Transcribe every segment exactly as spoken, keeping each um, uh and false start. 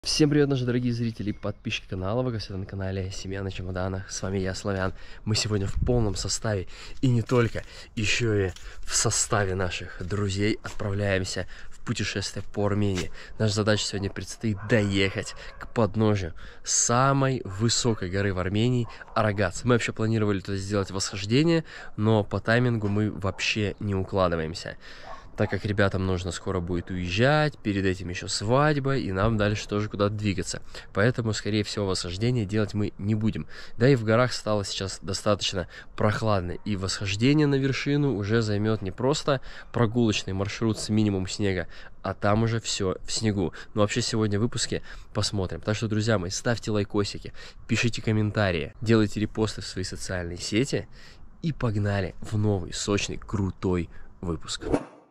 Всем привет, наши дорогие зрители и подписчики канала. Вы, как всегда, на канале Семья на чемоданах. С вами я, Славян. Мы сегодня в полном составе и не только, еще и в составе наших друзей отправляемся в путешествие по Армении. Наша задача сегодня предстоит доехать к подножию самой высокой горы в Армении — Арагац. Мы вообще планировали туда сделать восхождение, но по таймингу мы вообще не укладываемся, так как ребятам нужно скоро будет уезжать, перед этим еще свадьба, и нам дальше тоже куда-то двигаться. Поэтому, скорее всего, восхождение делать мы не будем. Да и в горах стало сейчас достаточно прохладно, и восхождение на вершину уже займет не просто прогулочный маршрут с минимум снега, а там уже все в снегу. Но вообще сегодня в выпуске посмотрим. Так что, друзья мои, ставьте лайкосики, пишите комментарии, делайте репосты в свои социальные сети, и погнали в новый, сочный, крутой выпуск.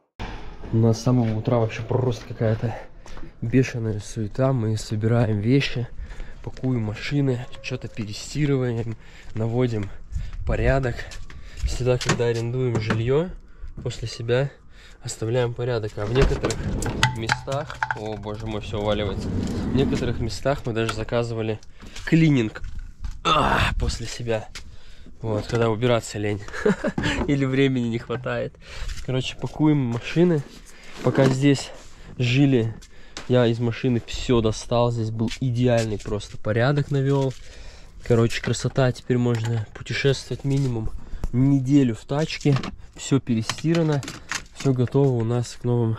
У нас с самого утра вообще просто какая-то бешеная суета. Мы собираем вещи, пакуем машины, что-то перестирываем, наводим порядок. Всегда, когда арендуем жилье, после себя оставляем порядок. А в некоторых местах, о боже мой, все уваливается. В некоторых местах мы даже заказывали клининг а, после себя. Вот, когда убираться лень. Или времени не хватает. Короче, пакуем машины. Пока здесь жили, я из машины все достал. Здесь был идеальный просто порядок навел. Короче, красота. Теперь можно путешествовать минимум неделю в тачке. Все перестирано. Все готово у нас к новым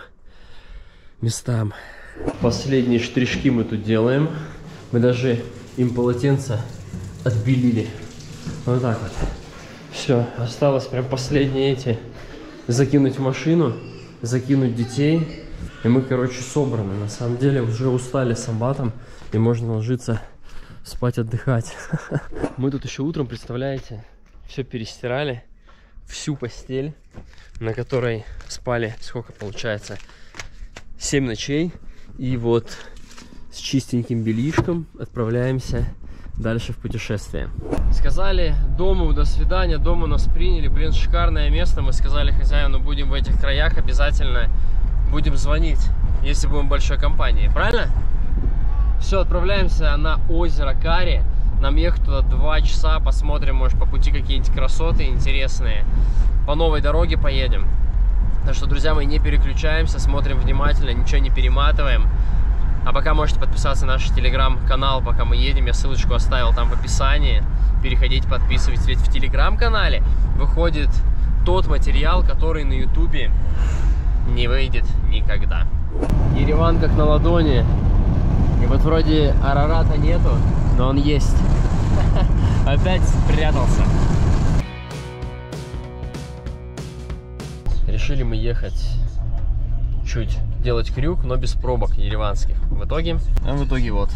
местам. Последние штришки мы тут делаем. Мы даже им полотенца отбелили. Вот так вот. Все, осталось прям последние эти закинуть в машину, закинуть детей. И мы, короче, собраны. На самом деле уже устали с амбатом, и можно ложиться спать, отдыхать. Мы тут еще утром, представляете, все перестирали. Всю постель, на которой спали, сколько получается, семь ночей. И вот с чистеньким бельишком отправляемся дальше в путешествие. Сказали дому до свидания, дома нас приняли, блин, шикарное место. Мы сказали хозяину, будем в этих краях, обязательно будем звонить, если будем большой компанией, правильно? Все, отправляемся на озеро Кари. Нам ехать туда два часа, посмотрим, может, по пути какие-нибудь красоты интересные. По новой дороге поедем. Так что, друзья мои, не переключаемся, смотрим внимательно, ничего не перематываем. А пока можете подписаться на наш телеграм-канал, пока мы едем. Я ссылочку оставил там в описании. Переходите, подписывайтесь. Ведь в телеграм-канале выходит тот материал, который на ютубе не выйдет никогда. Ереван как на ладони. И вот вроде Арарата нету, но он есть. Опять спрятался. Решили мы ехать чуть делать крюк, но без пробок ереванских. В итоге, а в итоге вот.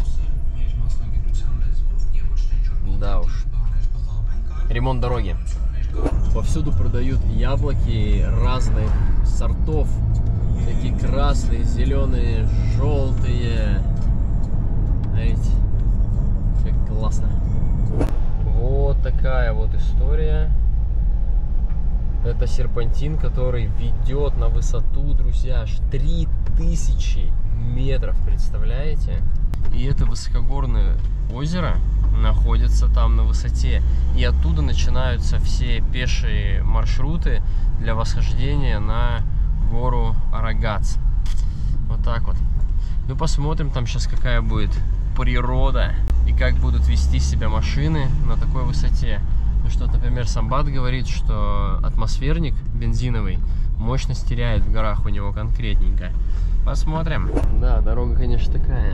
Да уж. Ремонт дороги. Повсюду продают яблоки разных сортов. Такие красные, зеленые, желтые. Смотрите, как классно. Вот такая вот история. Это серпантин, который ведет на высоту, друзья, аж три тысячи метров, представляете? И это высокогорное озеро находится там на высоте. И оттуда начинаются все пешие маршруты для восхождения на гору Арагац. Вот так вот. Ну, посмотрим там сейчас, какая будет природа и как будут вести себя машины на такой высоте. Ну что, например, Самбат говорит, что атмосферник бензиновый мощность теряет в горах у него конкретненько. Посмотрим. Да, дорога, конечно, такая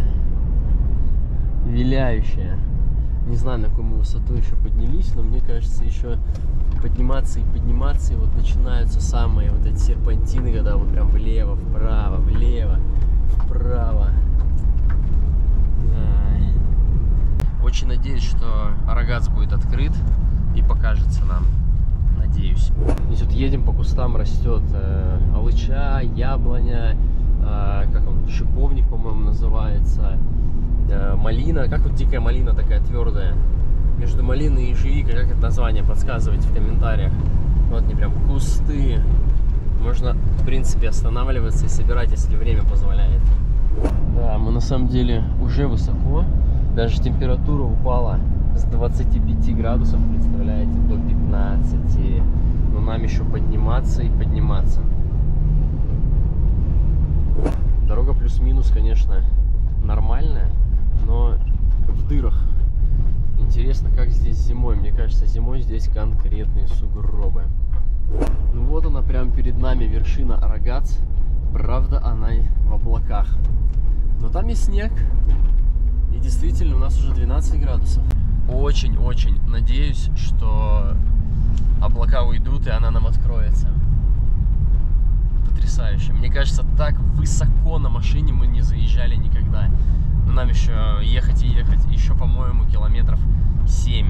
виляющая. Не знаю, на какую мы высоту еще поднялись, но мне кажется, еще подниматься и подниматься, и вот начинаются самые вот эти серпантины, когда вот прям влево, вправо, влево, вправо. Да. Очень надеюсь, что Арагац будет открыт и покажется нам, надеюсь. Здесь вот едем, по кустам растет э, алыча, яблоня, э, как он, шиповник, по-моему, называется, э, малина. Как вот дикая малина такая твердая. Между малиной и ежевикой, как это название, подсказывайте в комментариях. Вот они прям кусты. Можно, в принципе, останавливаться и собирать, если время позволяет. Да, мы на самом деле уже высоко. Даже температура упала с двадцати пяти градусов, представляете, до пятнадцати. Но нам еще подниматься и подниматься. Дорога плюс-минус, конечно, нормальная, но в дырах. Интересно, как здесь зимой. Мне кажется, зимой здесь конкретные сугробы. Ну вот она, прямо перед нами вершина Арагац. Правда, она в облаках. Но там есть снег. И действительно, у нас уже двенадцать градусов. Очень-очень надеюсь, что облака уйдут и она нам откроется. Потрясающе. Мне кажется, так высоко на машине мы не заезжали никогда. Но нам еще ехать и ехать. Еще, по-моему, километров семь.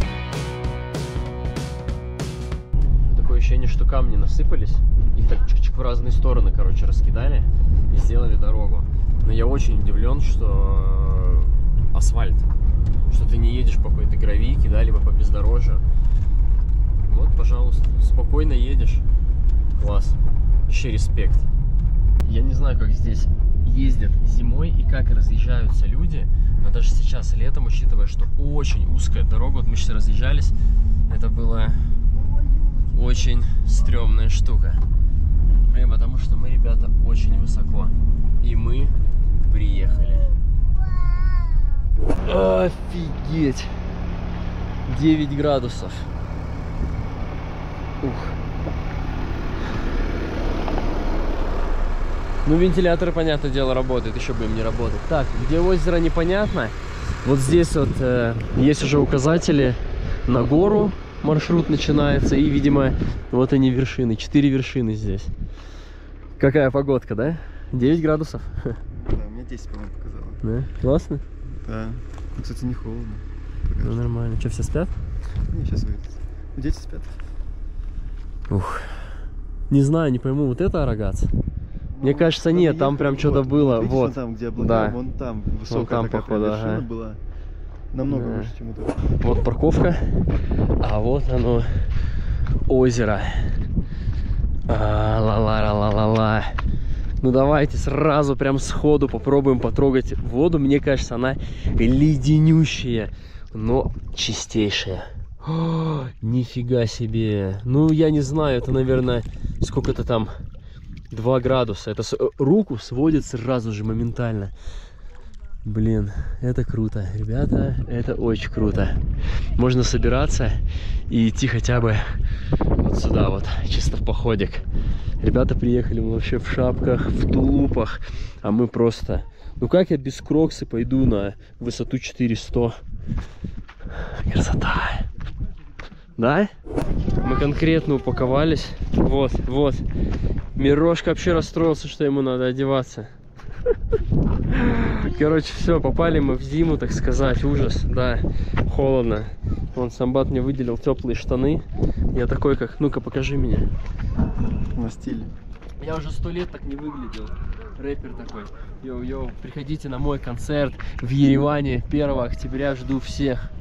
Такое ощущение, что камни насыпались. Их так чик-чик в разные стороны, короче, раскидали и сделали дорогу. Но я очень удивлен, что асфальт. Что ты не едешь по какой-то гравийке, да, либо по бездорожью. Вот, пожалуйста, спокойно едешь. Класс. Вообще респект. Я не знаю, как здесь ездят зимой и как разъезжаются люди. Но даже сейчас, летом, учитывая, что очень узкая дорога, вот мы сейчас разъезжались, это была очень стрёмная штука. Блин, потому что мы, ребята, очень высоко. И мы приехали. Офигеть! девять градусов. Ух. Ну, вентиляторы, понятное дело, работают, еще бы им не работать. Так, где озеро, непонятно. Вот здесь вот э, есть уже указатели на гору. Маршрут начинается. И, видимо, вот они вершины. Четыре вершины здесь. Какая погодка, да? девять градусов. Да, у меня десять, по-моему, показало. Да? Классно? Да. Ну, кстати, не холодно. Ну, нормально. Что, все спят? Не, сейчас выйдут. Дети спят. Ух. Не знаю, не пойму, вот это Арагац? Мне кажется, нет, там прям что-то было. Видишь, вот. Там, где облака, Да. вон там высокая Вон там, такая походу, вершина ага. была. Намного Да. выше, чем вот это. Вот парковка, а вот оно, озеро. Ла-ла-ла-ла-ла-ла. Ну давайте сразу прям сходу попробуем потрогать воду. Мне кажется, она леденющая, но чистейшая. О, нифига себе. Ну, я не знаю, это, наверное, сколько-то там, два градуса. Это с... руку сводит сразу же, моментально. Блин, это круто. Ребята, это очень круто. Можно собираться и идти хотя бы вот сюда вот, чисто в походик. Ребята приехали вообще в шапках, в тулупах, а мы просто... Ну как я без кроксы пойду на высоту четыреста? Красота! Да? Мы конкретно упаковались. Вот, вот. Мирошка вообще расстроился, что ему надо одеваться. Короче, все, попали мы в зиму, так сказать. Ужас, да, холодно. Вон Самбат мне выделил теплые штаны. Я такой, как, ну-ка покажи меня. На стиле. Я уже сто лет так не выглядел. Рэпер такой. Йоу-йоу, приходите на мой концерт в Ереване первого октября, жду всех.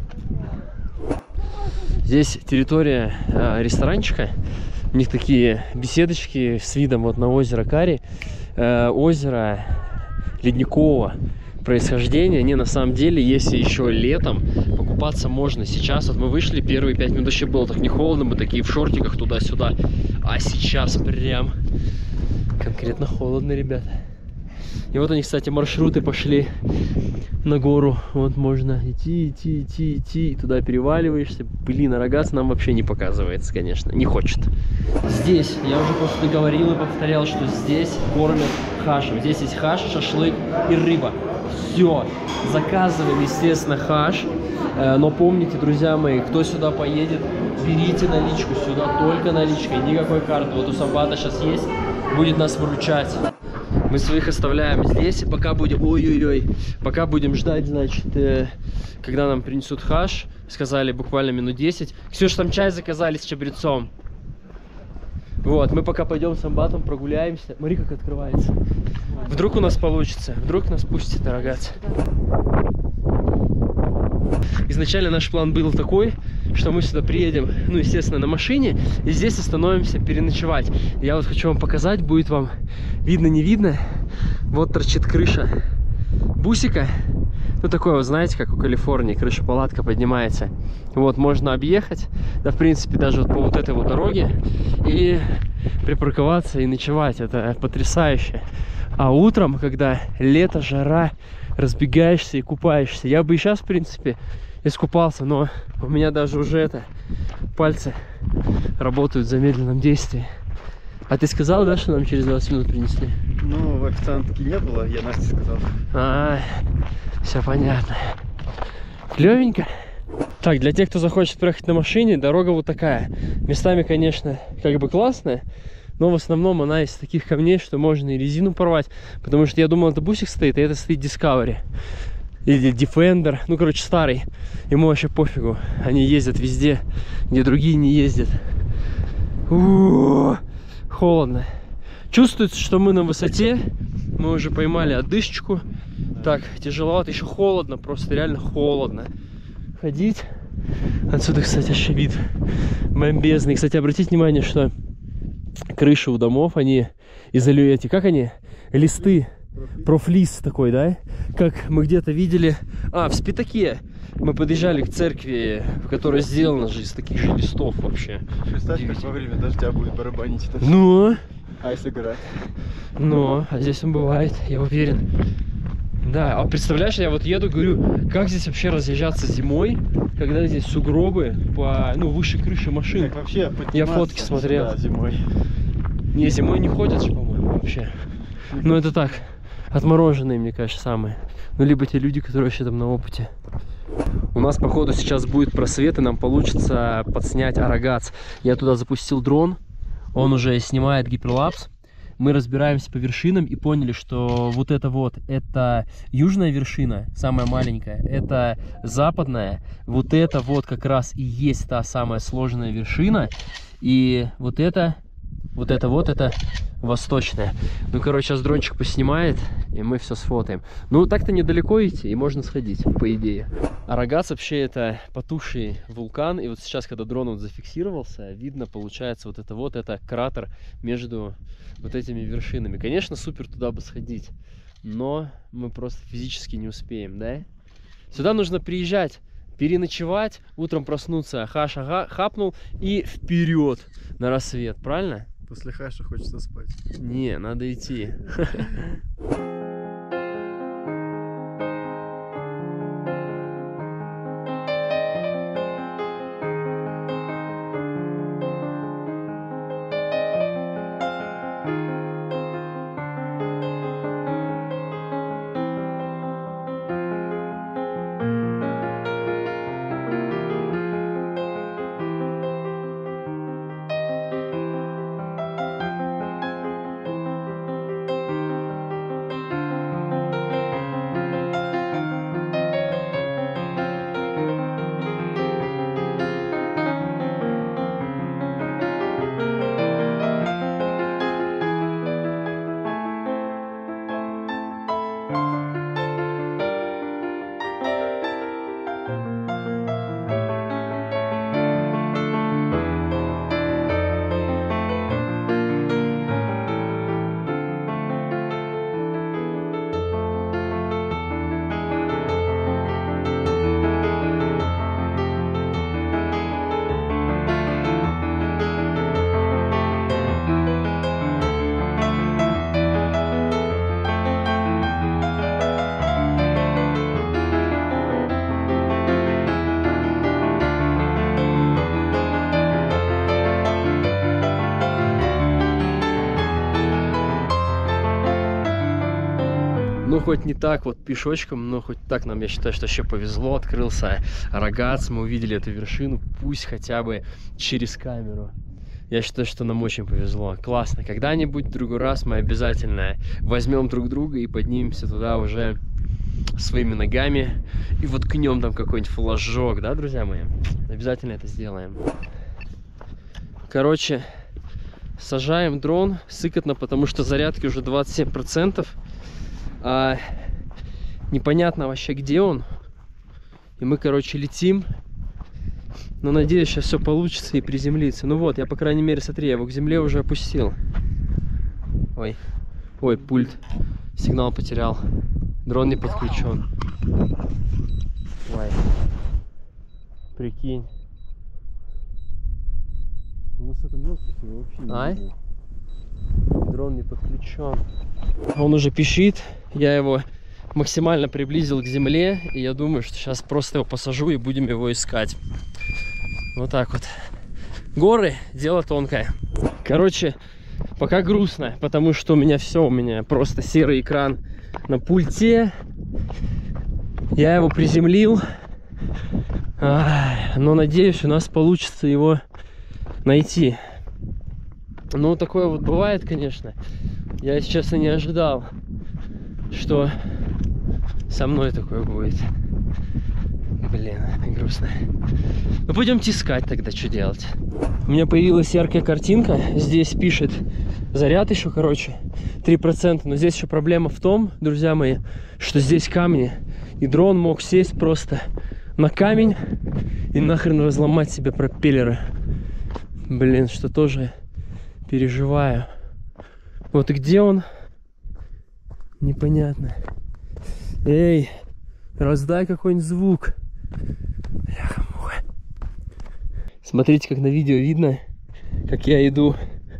Здесь территория э, ресторанчика. У них такие беседочки с видом вот на озеро Кари. Э, озеро ледникового происхождения. Не, на самом деле, если еще летом покупаться можно. Сейчас вот мы вышли, первые пять минут еще было так не холодно, мы такие в шортиках туда-сюда. А сейчас прям конкретно холодно, ребята. И вот они, кстати, маршруты пошли на гору. Вот можно идти, идти, идти, идти. И туда переваливаешься. Блин, Арагац нам вообще не показывается, конечно. Не хочет. Здесь, я уже просто говорил и повторял, что здесь кормят хашем. Здесь есть хаш, шашлык и рыба. Все. Заказываем, естественно, хаш. Но помните, друзья мои, кто сюда поедет, берите наличку сюда. Только наличкой, никакой карты. Вот у Самбата сейчас есть. Будет нас выручать. Мы своих оставляем здесь, и пока будем, ой-ой-ой, пока будем ждать, значит, э, когда нам принесут хаш, сказали буквально минут десять. Ксюш, там чай заказали с чабрецом. Вот, мы пока пойдем с Амбатом прогуляемся. Смотри, как открывается. Вдруг у нас получится, вдруг нас пустит Арагац. Изначально наш план был такой, что мы сюда приедем, ну, естественно, на машине, и здесь остановимся переночевать. Я вот хочу вам показать, будет вам видно, не видно, Вот торчит крыша бусика. Ну, такое, вот, знаете, как у Калифорнии, крыша-палатка поднимается. Вот, можно объехать, да, в принципе, даже вот по вот этой вот дороге и припарковаться и ночевать. Это потрясающе. А утром, когда лето, жара, разбегаешься и купаешься. Я бы и сейчас, в принципе, искупался, но у меня даже уже это, пальцы работают в замедленном действии. А ты сказал, да, что нам через двадцать минут принесли? Ну, официантки не было, я Насте сказал. А, все понятно. Клевенько. Так, для тех, кто захочет проехать на машине, дорога вот такая. Местами, конечно, как бы классная, но в основном она из таких камней, что можно и резину порвать. Потому что я думал, это бусик стоит, а это стоит Discovery. Или Defender. Ну, короче, старый. Ему вообще пофигу. Они ездят везде, где другие не ездят. У-у-у, холодно. Чувствуется, что мы на высоте. Мы уже поймали отдышечку. Так, тяжеловато, еще холодно, просто реально холодно ходить. Отсюда, кстати, вообще вид бомбезный. Кстати, обратите внимание, что крыши у домов, они изолируют, как они? Листы, профлист такой, да? Как мы где-то видели, а, в Спитаке мы подъезжали к церкви, в которой сделано же из таких же листов вообще. Представь, как во время дождя будет барабанить это. Ну? А если град? Ну, а здесь он бывает, я уверен. Да, а представляешь, я вот еду, говорю, как здесь вообще разъезжаться зимой, когда здесь сугробы по, ну, выше крыши машин. Как вообще я фотки смотрел. Да, зимой. Не, зимой не ходят же, по-моему, вообще. Ну, это так, отмороженные, мне кажется, самые. Ну, либо те люди, которые вообще там на опыте. У нас, походу, сейчас будет просвет, и нам получится подснять Арагац. Я туда запустил дрон, он уже снимает гиперлапс. Мы разбираемся по вершинам и поняли, что вот это вот, это южная вершина, самая маленькая, это западная, вот это вот как раз и есть та самая сложная вершина, и вот это, вот это вот, это восточная. Ну, короче, сейчас дрончик поснимает, и мы все сфотаем. Ну, так-то недалеко идти, и можно сходить, по идее. Арагац вообще это потухший вулкан, и вот сейчас, когда дрон вот зафиксировался, видно, получается, вот это вот, это кратер между вот этими вершинами. Конечно, супер туда бы сходить, но мы просто физически не успеем, да? Сюда нужно приезжать, переночевать, утром проснуться, хаш-ага, хапнул и вперед на рассвет, правильно? После хаша хочется спать. Не, надо идти. Ну, хоть не так вот пешочком, но хоть так нам, я считаю, что еще повезло. Открылся Арагац, мы увидели эту вершину, пусть хотя бы через камеру. Я считаю, что нам очень повезло. Классно. Когда-нибудь в другой раз мы обязательно возьмем друг друга и поднимемся туда уже своими ногами. И воткнем там какой-нибудь флажок, да, друзья мои? Обязательно это сделаем. Короче, сажаем дрон. Сыкотно, потому что зарядки уже двадцать семь процентов. А непонятно вообще, где он. И мы, короче, летим. Но надеюсь, сейчас все получится и приземлиться. Ну вот, я, по крайней мере, смотри, я его к земле уже опустил. Ой, ой, пульт. Сигнал потерял. Дрон не подключен. Ой. Прикинь. У нас это мелкий, вообще не Ай? видно. Дрон не подключен. Он уже пищит. Я его максимально приблизил к земле. И я думаю, что сейчас просто его посажу и будем его искать. Вот так вот. Горы — дело тонкое. Короче, пока грустно, потому что у меня все, у меня просто серый экран на пульте. Я его приземлил. Ай, но надеюсь, у нас получится его найти. Ну, такое вот бывает, конечно. Я, если честно, не ожидал, что со мной такое будет. Блин, грустно. Ну, пойдемте искать тогда, что делать. У меня появилась яркая картинка. Здесь пишет заряд еще, короче, три процента. Но здесь еще проблема в том, друзья мои, что здесь камни. И дрон мог сесть просто на камень и нахрен разломать себе пропеллеры. Блин, что тоже переживаю. Вот и где он? Непонятно. Эй, раздай какой-нибудь звук. Бляха-муха. Смотрите, как на видео видно, как я иду.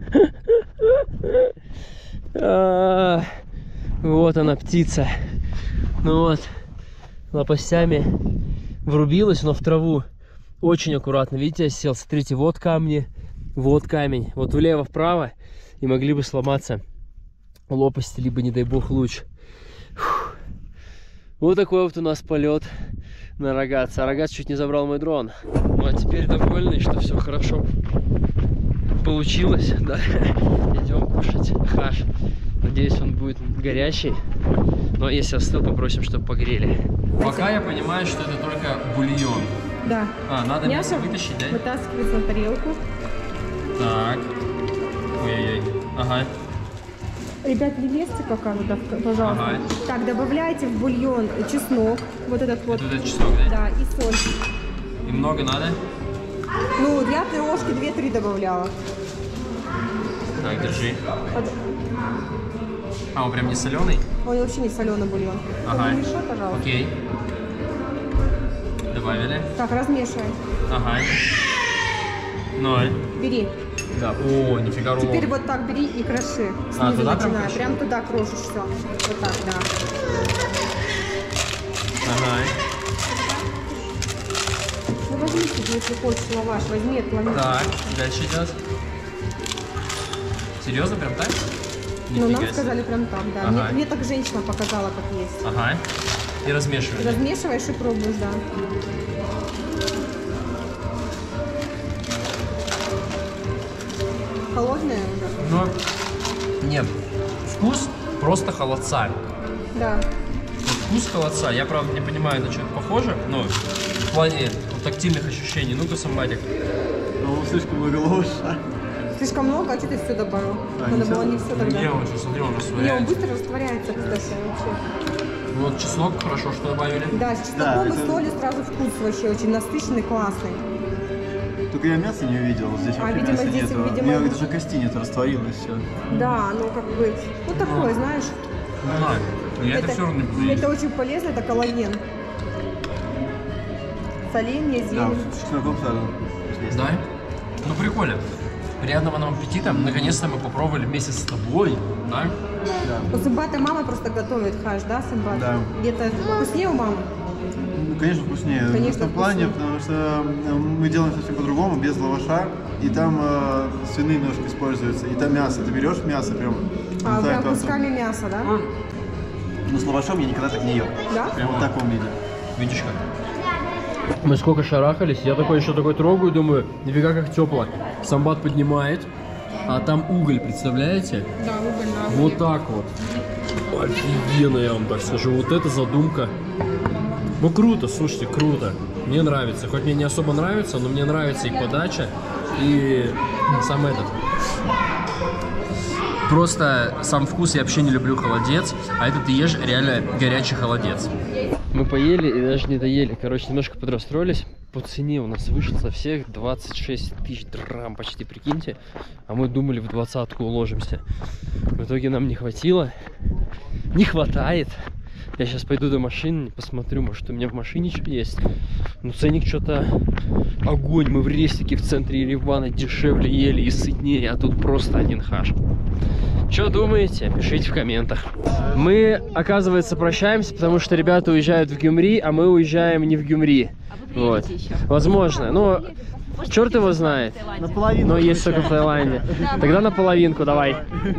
Вот она, птица. Ну вот, лопастями врубилась, но в траву. Очень аккуратно, видите, я сел. Смотрите, вот камни, вот камень. Вот влево-вправо, и могли бы сломаться лопасти, либо, не дай бог, луч. Фух. Вот такой вот у нас полет на рогатца. А рогатц чуть не забрал мой дрон. Ну а теперь довольны, что все хорошо получилось. Да? Идем кушать хаш. Надеюсь, он будет горячий. Но если остыл, попросим, чтобы погрели. Пока я понимаю, что это только бульон. Да. А, надо мясо вытащить, да? Вытаскивается на тарелку. Так. Ой-ой-ой. Ага. Ребят, не лезьте пока, туда, пожалуйста. Ага. Так, добавляйте в бульон чеснок. Вот этот вот. Вот этот чеснок, да? Да, и соль. И много надо? Ну, я ложки две-три добавляла. Так, держи. Под... А, он прям не соленый? Он вообще не соленый бульон. Ага. Размешай, пожалуйста. Окей. Добавили. Так, размешивай. Ага. Ноль. Бери. Да. О, нифига рулон. Теперь вот так бери и кроши. Снизу А, туда прям начинай. кроши? Прям туда крошишь все. Вот так, да. Ага. Ну возьми себе, если хочешь лаваш, возьми, отломи. Так, дальше идет. Серьезно, прям так? Ну, Нифига нам себе. сказали прям там, да. Ага. Мне, мне так женщина показала, как есть. Ага. И размешиваем. Размешиваешь и пробуешь, да. Холодная уже? Но нет, вкус просто холодца. Да. Вот вкус холодца, я правда не понимаю, на что это похоже, но в плане вот, тактильных ощущений. Ну-ка, самбатик. Ну, слишком много лаваша. Слишком много, а что ты все добавил? А, Надо не было всё? не все тогда. Не, он сейчас, смотри, он Не, он растворяется. быстро растворяется, кстати, вообще. Вот чеснок хорошо, что добавили. Да, с Да, чесноком и это- солью сразу вкус вообще очень насыщенный, классный. Только я мяса не увидел, здесь А, вообще видимо, мяса здесь, нету. видимо, У меня даже кости нет, растворилось все. Да, ну как бы, ну такое, знаешь. Ну ладно, но я это, все равно не буду есть. это очень полезно, это коллаген. Соленье, Да, зелень. с чесноком сразу. Да? Ну прикольно. Приятного нам аппетита. Наконец-то мы попробовали вместе с тобой, да? Да. У Сымбата мама просто готовит хаш, да, Сымбат? Да. Где-то вкуснее у мамы? Ну, конечно, вкуснее. Конечно, в этом плане, вкуснее. потому что э, мы делаем совсем по-другому, без лаваша. И там э, свиные ножки используются. И там мясо. Ты берешь мясо прям. А, вот так прям вот. кусками мяса, да? Но с лавашом я никогда так не ел. Да? Прям в таком виде. Видишь как? Мы сколько шарахались, я такой еще такой трогаю, думаю, нифига как тепло. Самбат поднимает, а там уголь, представляете? Да, уголь на огне. Вот так вот. Офигенно, я вам так скажу. Вот это задумка. Ну круто, слушайте, круто. Мне нравится. Хоть мне не особо нравится, но мне нравится и подача, и сам этот. Просто сам вкус, я вообще не люблю холодец, а это ты ешь реально горячий холодец. Мы мы поели и даже не доели. Короче, немножко подрастроились. По цене у нас вышло со всех двадцать шесть тысяч драм, почти, прикиньте. А мы думали, в двадцатку уложимся. В итоге нам не хватило. Не хватает. Я сейчас пойду до машины, посмотрю, может у меня в машине что есть. Ну, ценник что-то огонь. Мы в рестике в центре Еревана дешевле ели и сытнее, а тут просто один хаш. Что думаете? Пишите в комментах. Мы, оказывается, прощаемся, потому что ребята уезжают в Гюмри, а мы уезжаем не в Гюмри. Вот. Возможно. Но черт его знает. Наполовину. Но есть только в Таиланде. Тогда наполовинку давай.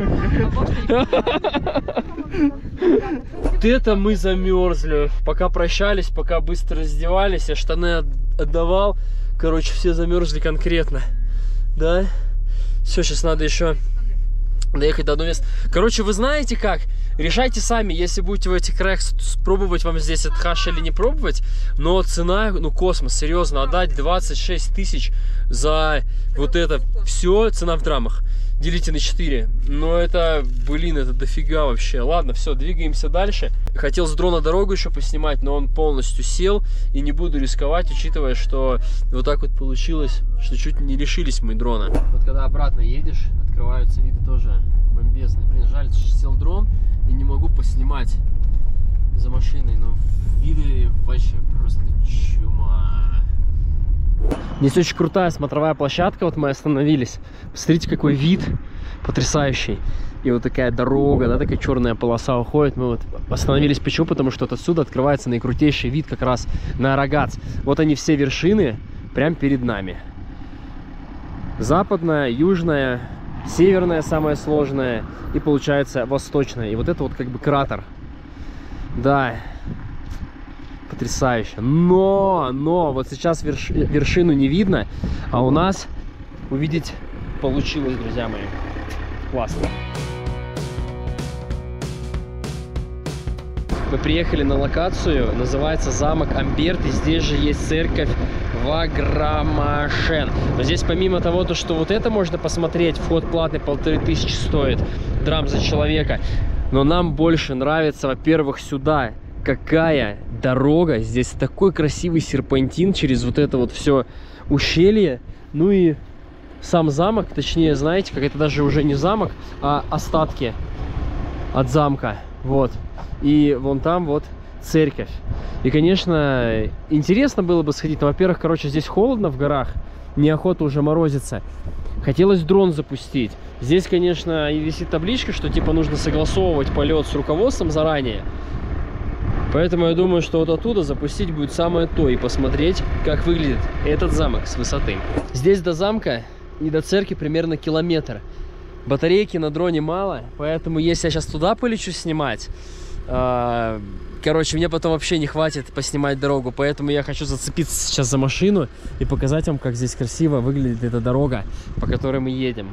Вот это мы замерзли. Пока прощались, пока быстро раздевались, я штаны отдавал. Короче, все замерзли конкретно. Да? Все, сейчас надо еще доехать до одного места. Короче, вы знаете как? Решайте сами, если будете в этих краях пробовать вам здесь этот хаш или не пробовать. Но цена, ну космос, серьезно, отдать двадцать шесть тысяч за вот это все, цена в драмах. Делите на четыре. Но это, блин, это дофига вообще. Ладно, все, двигаемся дальше. Хотел с дрона дорогу еще поснимать, но он полностью сел. И не буду рисковать, учитывая, что вот так вот получилось, что чуть не лишились мы дрона. Вот когда обратно едешь, открываются виды тоже бомбезные. Блин, жаль, сел дрон и не могу поснимать за машиной. Но виды вообще просто чума. Здесь очень крутая смотровая площадка, вот мы остановились. Посмотрите, какой вид потрясающий. И вот такая дорога, да, такая черная полоса уходит. Мы вот остановились почему? Потому что вот отсюда открывается наикрутейший вид как раз на Арагац. Вот они все вершины прямо перед нами. Западная, южная, северная самая сложная и получается восточная. И вот это вот как бы кратер. Да. Потрясающе. Но, но, вот сейчас верш, вершину не видно, а у нас увидеть получилось, друзья мои. Классно. Мы приехали на локацию, называется замок Амберт, и здесь же есть церковь Ваграмашен. Но здесь помимо того, то, что вот это можно посмотреть, вход платный, полторы тысячи стоит, драм за человека. Но нам больше нравится, во-первых, сюда. Какая дорога, здесь такой красивый серпантин через вот это вот все ущелье. Ну и сам замок, точнее, знаете, как это даже уже не замок, а остатки от замка. Вот. И вон там вот церковь. И, конечно, интересно было бы сходить. Но, во-первых, короче, здесь холодно в горах, неохота уже морозиться. Хотелось дрон запустить. Здесь, конечно, и висит табличка, что типа нужно согласовывать полет с руководством заранее. Поэтому я думаю, что вот оттуда запустить будет самое то и посмотреть, как выглядит этот замок с высоты. Здесь до замка и до церкви примерно километр. Батарейки на дроне мало, поэтому если я сейчас туда полечу снимать, э, короче, мне потом вообще не хватит поснимать дорогу. Поэтому я хочу зацепиться сейчас за машину и показать вам, как здесь красиво выглядит эта дорога, по которой мы едем.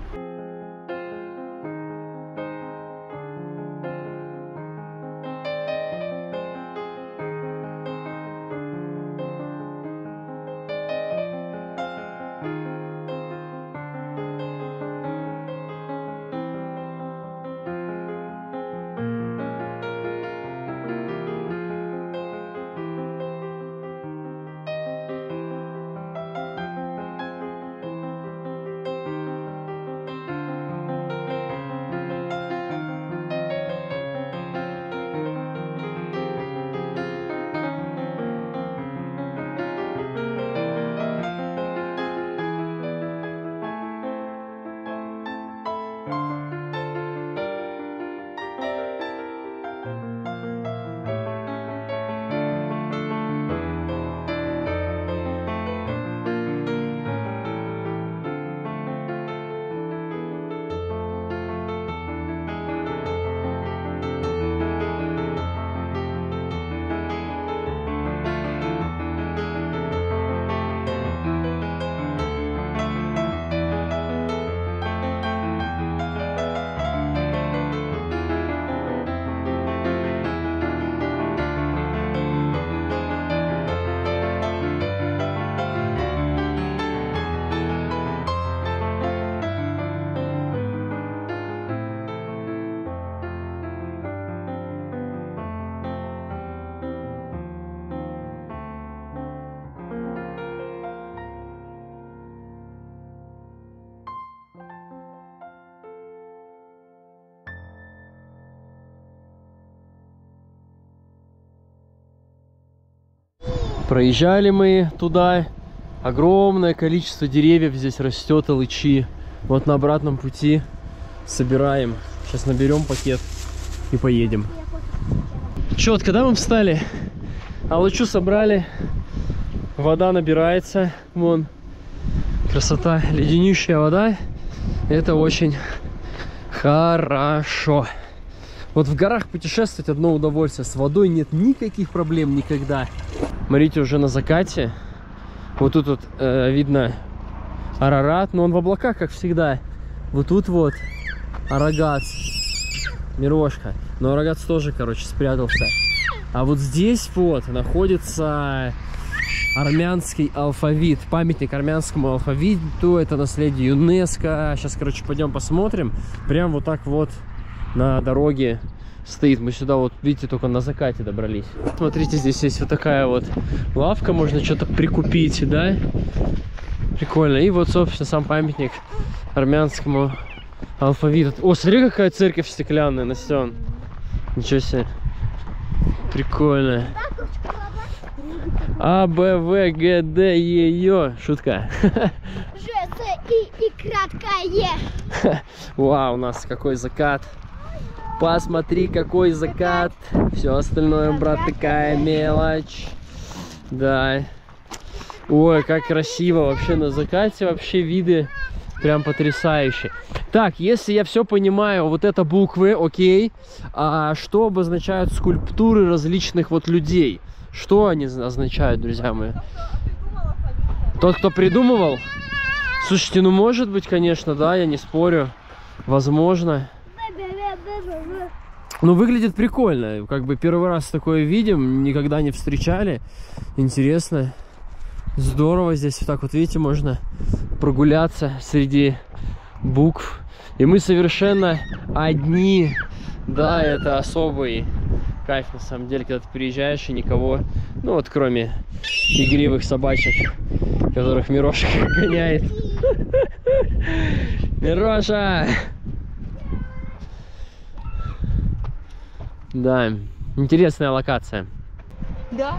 Проезжали мы туда. Огромное количество деревьев здесь растет, алычи. Вот на обратном пути собираем. Сейчас наберем пакет и поедем. Чё, когда мы встали? Алычу собрали. Вода набирается. Вон. Красота. Леденющая вода. Это очень хорошо. Вот в горах путешествовать одно удовольствие. С водой нет никаких проблем никогда. Смотрите, уже на закате. Вот тут вот э, видно Арарат, но он в облаках, как всегда. Вот тут вот Арагац, Мирошка. Но Арагац тоже, короче, спрятался. А вот здесь вот находится армянский алфавит. Памятник армянскому алфавиту. Это наследие ЮНЕСКО. Сейчас, короче, пойдем посмотрим. Прям вот так вот на дороге стоит. Мы сюда вот, видите, только на закате добрались. Смотрите, здесь есть вот такая вот лавка. Можно что-то прикупить, да? Прикольно. И вот, собственно, сам памятник армянскому алфавиту. О, смотри, какая церковь стеклянная, Настен. Ничего себе. Прикольно. А, Б, В, Г, Д, Е, Ё. Шутка. Ж, С, И, И краткое. Вау, у нас какой закат. Посмотри, какой закат. Все остальное, брат, такая мелочь. Да. Ой, как красиво вообще на закате. Вообще виды прям потрясающие. Так, если я все понимаю, вот это буквы, окей. А что обозначают скульптуры различных вот людей? Что они означают, друзья мои? Тот, кто придумывал? Слушайте, ну может быть, конечно, да, я не спорю. Возможно. Ну, выглядит прикольно. Как бы первый раз такое видим, никогда не встречали. Интересно. Здорово здесь. Вот так вот, видите, можно прогуляться среди букв. И мы совершенно одни. Да, это особый кайф, на самом деле, когда ты приезжаешь и никого, ну вот кроме игривых собачек, которых Мирошка гоняет. Мироша! Да, интересная локация. Да.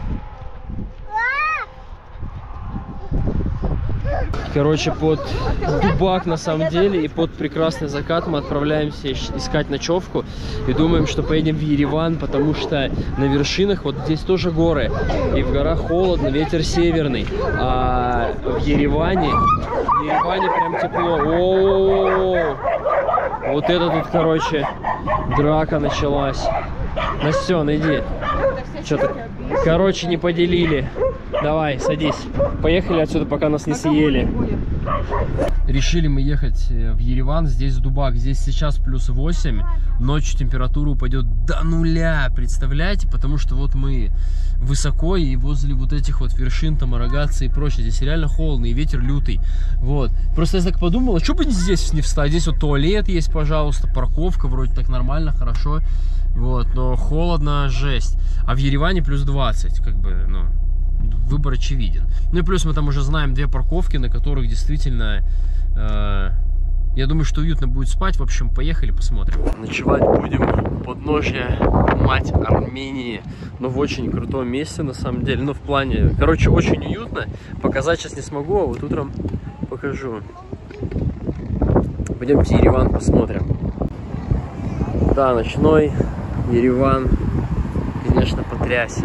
Короче, под Дубак, на самом деле, и под прекрасный закат мы отправляемся искать ночевку. И думаем, что поедем в Ереван, потому что на вершинах вот здесь тоже горы. И в горах холодно, ветер северный. А в Ереване, в Ереване прям тепло. О-о-о-о! Вот это тут, короче, драка началась. Настен, иди. Что-то, короче, не поделили. Давай, садись. Поехали отсюда, пока нас не съели. Решили мы ехать в Ереван, здесь Дубак. Здесь сейчас плюс восемь. Ночью температура упадет до нуля. Представляете? Потому что вот мы высоко и возле вот этих вот вершин, там, Арагатцы и прочее. Здесь реально холодно и ветер лютый. Вот. Просто я так подумал, а что бы здесь не встать? Здесь вот туалет есть, пожалуйста, парковка. Вроде так нормально, хорошо. Вот. Но холодно, жесть. А в Ереване плюс двадцать. Как бы, ну... Выбор очевиден. Ну и плюс мы там уже знаем две парковки, на которых действительно, э, я думаю, что уютно будет спать. В общем, поехали, посмотрим. Ночевать будем у подножья Мать Армении. Но в очень крутом месте, на самом деле. Ну, в плане, короче, очень уютно. Показать сейчас не смогу, а вот утром покажу. Пойдемте Ереван посмотрим. Да, ночной Ереван, конечно, потрясен.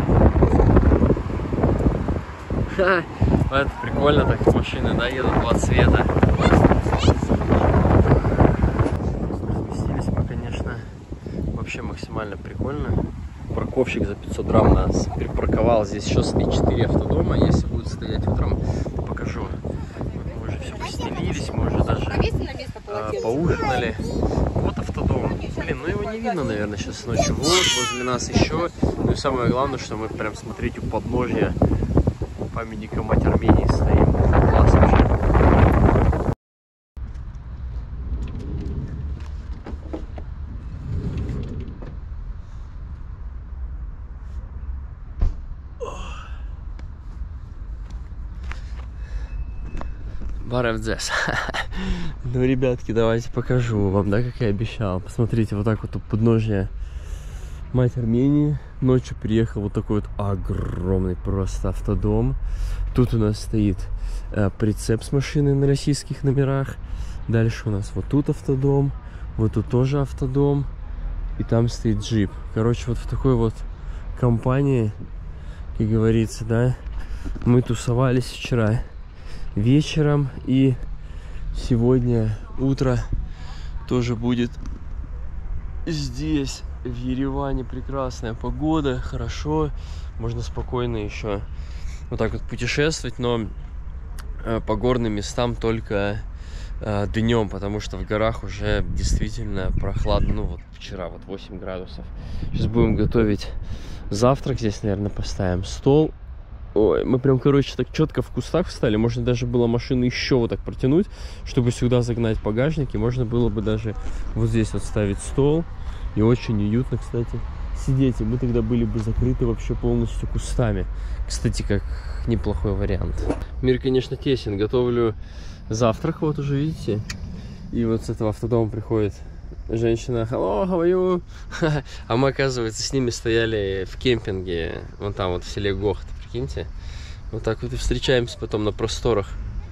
Ха, это прикольно, так машины, да, едут два цвета. Разместились мы, конечно, вообще максимально прикольно. Парковщик за пятьсот грамм нас припарковал. Здесь еще стоит четыре автодома. Если будут стоять утром, покажу. Мы уже все постелились, мы уже даже а, поужинали. Вот автодом. Блин, ну его не видно, наверное, сейчас ночью. Вот, возле нас еще. Ну и самое главное, что мы прям, смотрите, у подножья памятника Мать Армении стоим. Класс вообще. Баревдзес. Ну, ребятки, давайте покажу вам, да, как я обещал. Посмотрите, вот так вот у подножья Мать Армении. Ночью приехал вот такой вот огромный просто автодом. Тут у нас стоит э, прицеп с машиной на российских номерах. Дальше у нас вот тут автодом. Вот тут тоже автодом. И там стоит джип. Короче, вот в такой вот компании, как говорится, да, мы тусовались вчера вечером. И сегодня утро тоже будет здесь. В Ереване прекрасная погода, хорошо, можно спокойно еще вот так вот путешествовать, но э, по горным местам только э, днем, потому что в горах уже действительно прохладно. Ну вот вчера вот восемь градусов. Сейчас будем готовить завтрак, здесь, наверное, поставим стол. Ой, мы прям, короче, так четко в кустах встали. Можно даже было машину еще вот так протянуть, чтобы сюда загнать багажник, и можно было бы даже вот здесь вот ставить стол. И очень уютно, кстати, сидеть. И мы тогда были бы закрыты вообще полностью кустами. Кстати, как неплохой вариант. Мир, конечно, тесен. Готовлю завтрак, вот уже видите. И вот с этого автодома приходит женщина. Hello, how are you? А мы, оказывается, с ними стояли в кемпинге. Вон там вот в селе Гохт, прикиньте. Вот так вот и встречаемся потом на просторах.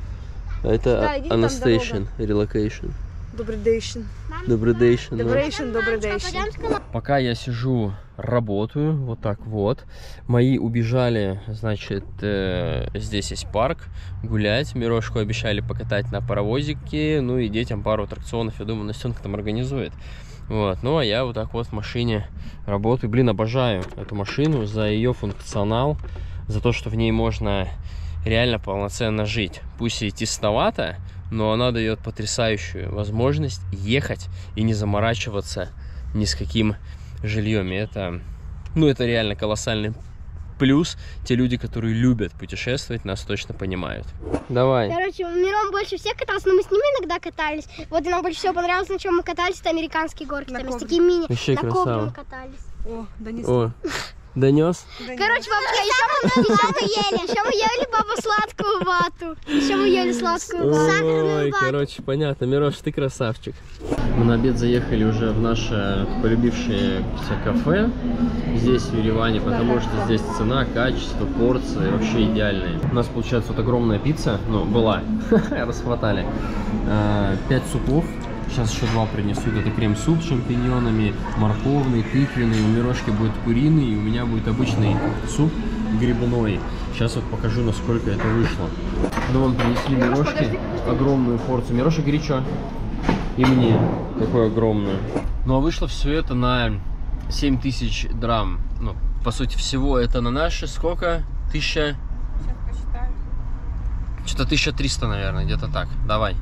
А это Да, Анастейшн, релокейшн. Добрый дейшн. Добрый дейшн. Добрейшн, добрый дейшн. Пока я сижу, работаю, вот так вот. Мои убежали, значит, э, здесь есть парк, гулять. Мирошку обещали покатать на паровозике, ну и детям пару аттракционов, я думаю, Настенка там организует. Вот, ну а я вот так вот в машине работаю. Блин, обожаю эту машину за ее функционал, за то, что в ней можно реально полноценно жить. Пусть и тесновато, но она дает потрясающую возможность ехать и не заморачиваться ни с каким жильем. И это, ну, это реально колоссальный плюс. Те люди, которые любят путешествовать, нас точно понимают. Давай. Короче, Мирон больше всех катался, но мы с ним иногда катались. Вот и нам больше всего понравилось, на чем мы катались, это американские горки. На Там есть кобре. такие мини. Вообще на красава. кобре мы катались. О, Денис. О, донес? Короче, бабушка, еще мы, еще мы ели, еще мы ели, баба, сладкую вату. Еще мы ели сладкую вату. Сахарную Ой, вату. короче, понятно. Мирош, ты красавчик. Мы на обед заехали уже в наше полюбившееся кафе здесь, в Ереване, потому что здесь цена, качество, порции вообще идеальные. У нас получается вот огромная пицца, ну, была, расхватали. Пять супов. Сейчас еще два принесут. Это крем-суп с шампиньонами, морковный, тыквенный. У Мирошки будет куриный, и у меня будет обычный суп грибной. Сейчас вот покажу, насколько это вышло. Ну, вам принесли Мирошке огромную порцию. Мироша, горячо. И мне такую огромную. Ну, а вышло все это на семь тысяч драм. Ну, по сути, всего это на наши сколько? Тысяча... Сейчас посчитаю. Что-то тысяча триста, наверное, где-то так. Давай.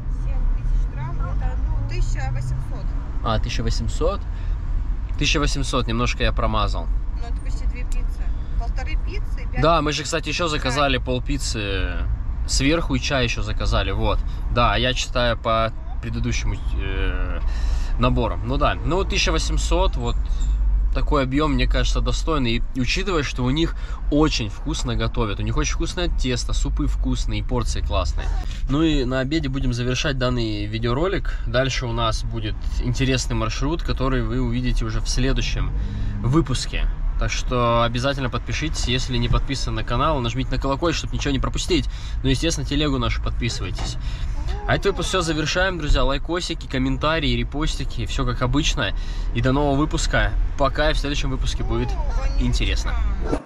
тысяча восемьсот. А, тысяча восемьсот? тысяча восемьсот, немножко я промазал. Ну, это почти две пиццы. Полторы пиццы и пять. Да, мы же, кстати, еще заказали полпиццы сверху и чай еще заказали, вот. Да, я читаю по предыдущему э, наборам. Ну да, ну тысяча восемьсот, вот такой объем, мне кажется, достойный. И учитывая, что у них очень вкусно готовят. У них очень вкусное тесто, супы вкусные, и порции классные. Ну и на обеде будем завершать данный видеоролик. Дальше у нас будет интересный маршрут, который вы увидите уже в следующем выпуске. Так что обязательно подпишитесь, если не подписаны на канал, нажмите на колокольчик, чтобы ничего не пропустить. Ну, естественно, телегу нашу подписывайтесь. А это выпуск все завершаем, друзья. Лайкосики, комментарии, репостики, все как обычно. И до нового выпуска. Пока, и в следующем выпуске будет интересно.